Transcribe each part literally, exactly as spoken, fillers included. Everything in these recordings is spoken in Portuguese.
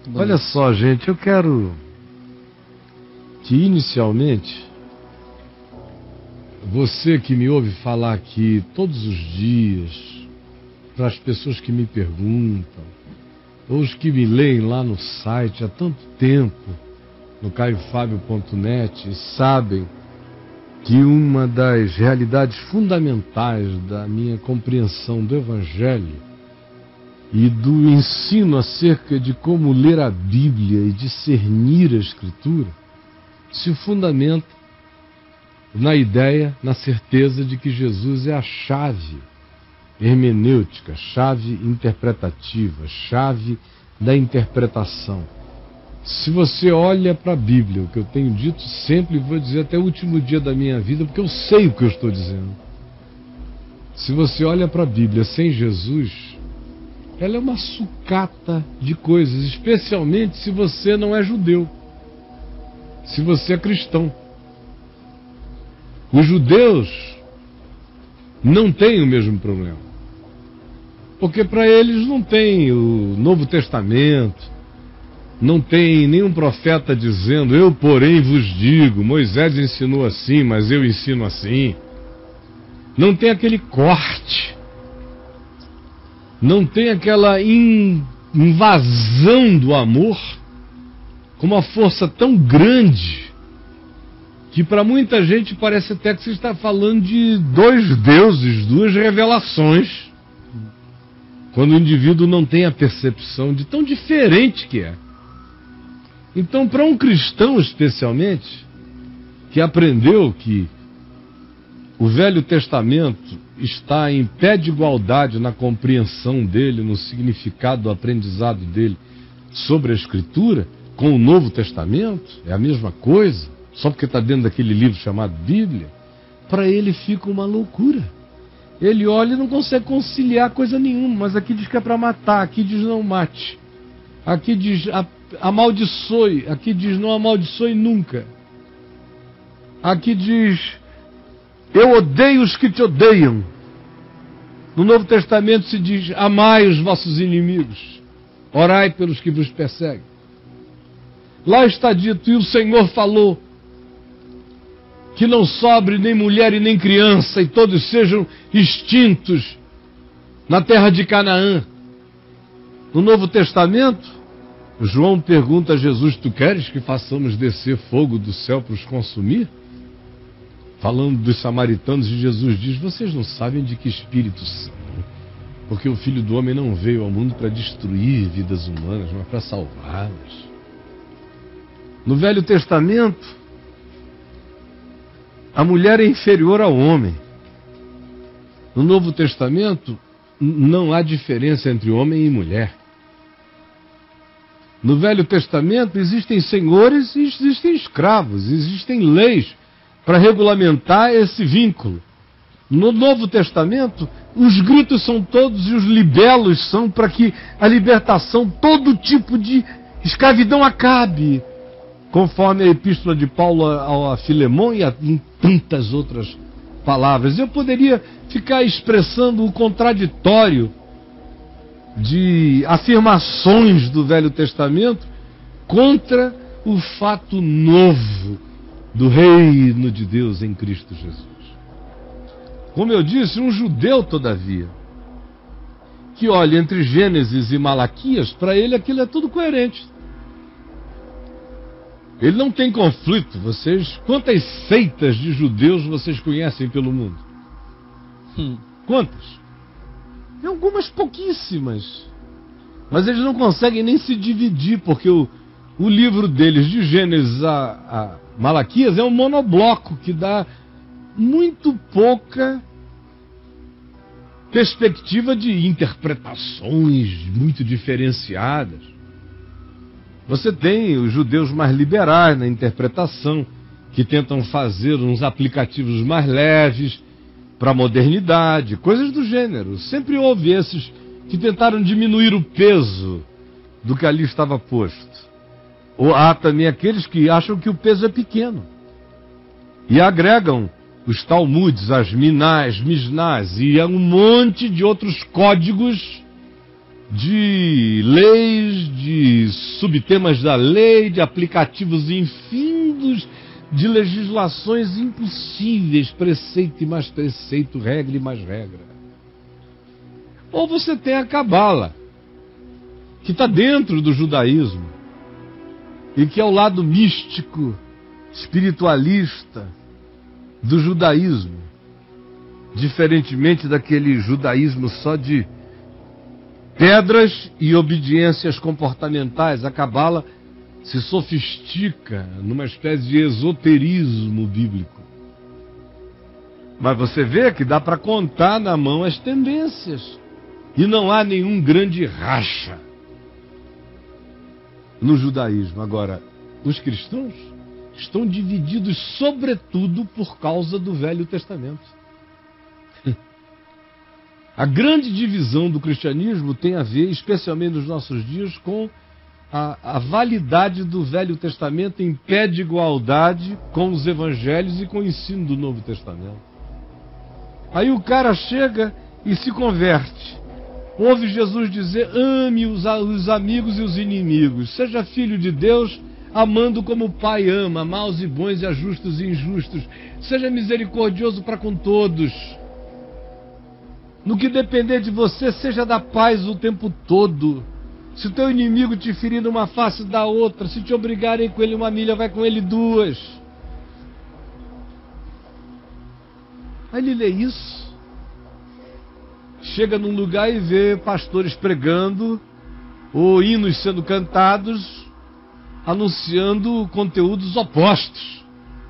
Olha só, gente, eu quero que inicialmente você que me ouve falar aqui todos os dias, para as pessoas que me perguntam, ou os que me leem lá no site há tanto tempo, no caio fábio ponto net, e sabem que uma das realidades fundamentais da minha compreensão do Evangelho e do ensino acerca de como ler a Bíblia e discernir a Escritura se fundamenta na ideia, na certeza de que Jesus é a chave hermenêutica, chave interpretativa, chave da interpretação. Se você olha para a Bíblia, o que eu tenho dito sempre, e vou dizer até o último dia da minha vida, porque eu sei o que eu estou dizendo. Se você olha para a Bíblia sem Jesus, ela é uma sucata de coisas, especialmente se você não é judeu, se você é cristão. Os judeus não têm o mesmo problema, porque para eles não tem o Novo Testamento, não tem nenhum profeta dizendo, eu porém vos digo, Moisés ensinou assim, mas eu ensino assim. Não tem aquele corte, não tem aquela invasão do amor com uma força tão grande que para muita gente parece até que você está falando de dois deuses, duas revelações, quando o indivíduo não tem a percepção de tão diferente que é. Então, para um cristão especialmente, que aprendeu que o Velho Testamento está em pé de igualdade na compreensão dele, no significado do aprendizado dele sobre a Escritura, com o Novo Testamento, é a mesma coisa, só porque está dentro daquele livro chamado Bíblia, para ele fica uma loucura. Ele olha e não consegue conciliar coisa nenhuma, mas aqui diz que é para matar, aqui diz não mate, aqui diz amaldiçoe, aqui diz não amaldiçoe nunca, aqui diz eu odeio os que te odeiam. No Novo Testamento se diz amai os vossos inimigos, orai pelos que vos perseguem. Lá está dito, e o Senhor falou que não sobre nem mulher e nem criança, e todos sejam extintos na terra de Canaã. No Novo Testamento, João pergunta a Jesus, tu queres que façamos descer fogo do céu para os consumir? Falando dos samaritanos, e Jesus diz, vocês não sabem de que espírito são, porque o Filho do Homem não veio ao mundo para destruir vidas humanas, mas para salvá-las. No Velho Testamento, a mulher é inferior ao homem. No Novo Testamento, não há diferença entre homem e mulher. No Velho Testamento existem senhores e existem escravos, existem leis para regulamentar esse vínculo. No Novo Testamento, os gritos são todos e os libelos são para que a libertação, todo tipo de escravidão acabe, conforme a epístola de Paulo a Filemão e em tantas outras palavras. Eu poderia ficar expressando o contraditório de afirmações do Velho Testamento contra o fato novo do reino de Deus em Cristo Jesus. Como eu disse, um judeu, todavia, que olha entre Gênesis e Malaquias, para ele aquilo é tudo coerente. Ele não tem conflito. Vocês, quantas seitas de judeus vocês conhecem pelo mundo? Hum. Quantas? Tem algumas pouquíssimas. Mas eles não conseguem nem se dividir, porque o, o livro deles, de Gênesis a, a Malaquias, é um monobloco que dá muito pouca perspectiva de interpretações muito diferenciadas. Você tem os judeus mais liberais na interpretação, que tentam fazer uns aplicativos mais leves para a modernidade, coisas do gênero. Sempre houve esses que tentaram diminuir o peso do que ali estava posto. Ou há também aqueles que acham que o peso é pequeno e agregam os Talmudes, as Minás, Misnás e um monte de outros códigos de leis, de subtemas da lei, de aplicativos infindos, de legislações impossíveis, preceito e mais preceito, regra e mais regra. Ou você tem a Cabala, que está dentro do judaísmo, e que é o lado místico, espiritualista do judaísmo, diferentemente daquele judaísmo só de pedras e obediências comportamentais. A Cabala se sofistica numa espécie de esoterismo bíblico. Mas você vê que dá para contar na mão as tendências. E não há nenhum grande racha no judaísmo. Agora, os cristãos estão divididos sobretudo por causa do Velho Testamento. A grande divisão do cristianismo tem a ver, especialmente nos nossos dias, com a, a validade do Velho Testamento em pé de igualdade com os evangelhos e com o ensino do Novo Testamento. Aí o cara chega e se converte. Ouve Jesus dizer: ame os, os amigos e os inimigos. Seja filho de Deus, amando como o Pai ama, maus e bons, e a justos e injustos. Seja misericordioso para com todos. No que depender de você, seja da paz o tempo todo. Se o teu inimigo te ferir numa face, dá outra. Se te obrigarem com ele uma milha, vai com ele duas. Aí ele lê isso. Chega num lugar e vê pastores pregando, ou hinos sendo cantados, anunciando conteúdos opostos.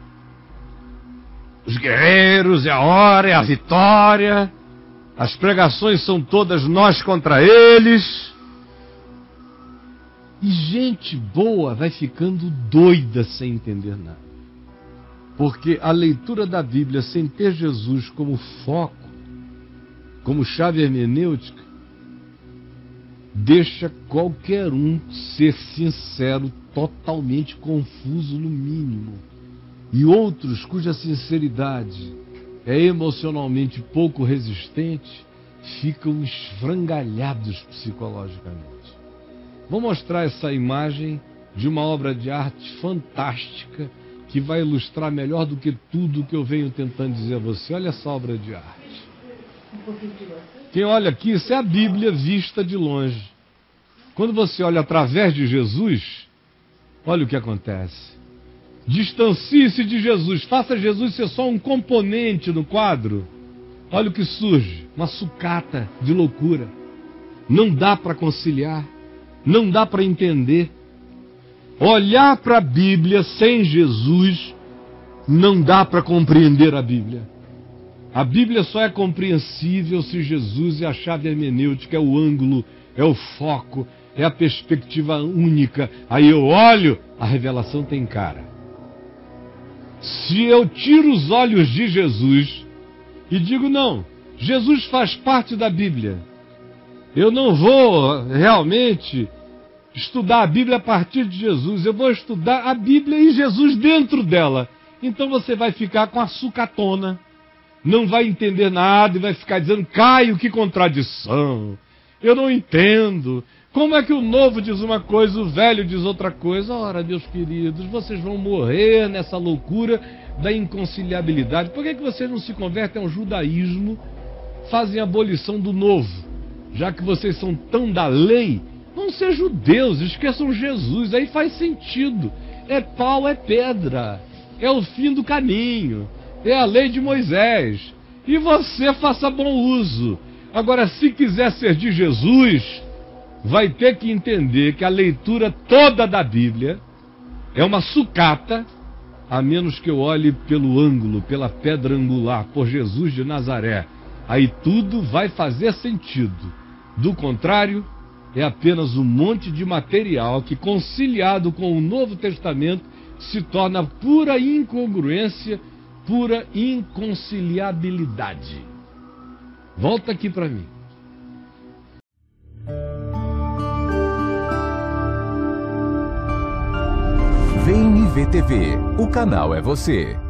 Os guerreiros, é a hora, é a vitória. As pregações são todas nós contra eles. E gente boa vai ficando doida sem entender nada. Porque a leitura da Bíblia sem ter Jesus como foco, como chave hermenêutica, deixa qualquer um, ser sincero, totalmente confuso no mínimo. E outros cuja sinceridade é emocionalmente pouco resistente, ficam esfrangalhados psicologicamente. Vou mostrar essa imagem de uma obra de arte fantástica que vai ilustrar melhor do que tudo que eu venho tentando dizer a você. Olha essa obra de arte. Quem olha aqui, isso é a Bíblia vista de longe. Quando você olha através de Jesus, olha o que acontece. Distancie-se de Jesus, faça Jesus ser só um componente no quadro. Olha o que surge, uma sucata de loucura. Não dá para conciliar, não dá para entender. Olhar para a Bíblia sem Jesus, não dá para compreender a Bíblia. A Bíblia só é compreensível se Jesus é a chave hermenêutica, é o ângulo, é o foco, é a perspectiva única. Aí eu olho, a revelação tem cara. Se eu tiro os olhos de Jesus e digo, não, Jesus faz parte da Bíblia, eu não vou realmente estudar a Bíblia a partir de Jesus, eu vou estudar a Bíblia e Jesus dentro dela. Então você vai ficar com a sucatona, não vai entender nada e vai ficar dizendo: Caio, que contradição, eu não entendo. Como é que o novo diz uma coisa, o velho diz outra coisa? Ora, meus queridos, vocês vão morrer nessa loucura da inconciliabilidade. Por que que vocês não se convertem ao judaísmo, fazem a abolição do novo? Já que vocês são tão da lei, vão ser judeus, esqueçam Jesus, aí faz sentido. É pau, é pedra, é o fim do caminho, é a lei de Moisés. E você faça bom uso. Agora, se quiser ser de Jesus, vai ter que entender que a leitura toda da Bíblia é uma sucata, a menos que eu olhe pelo ângulo, pela pedra angular, por Jesus de Nazaré. Aí tudo vai fazer sentido. Do contrário, é apenas um monte de material que, conciliado com o Novo Testamento, se torna pura incongruência, pura inconciliabilidade. Volta aqui para mim. V N V T V, o canal é você.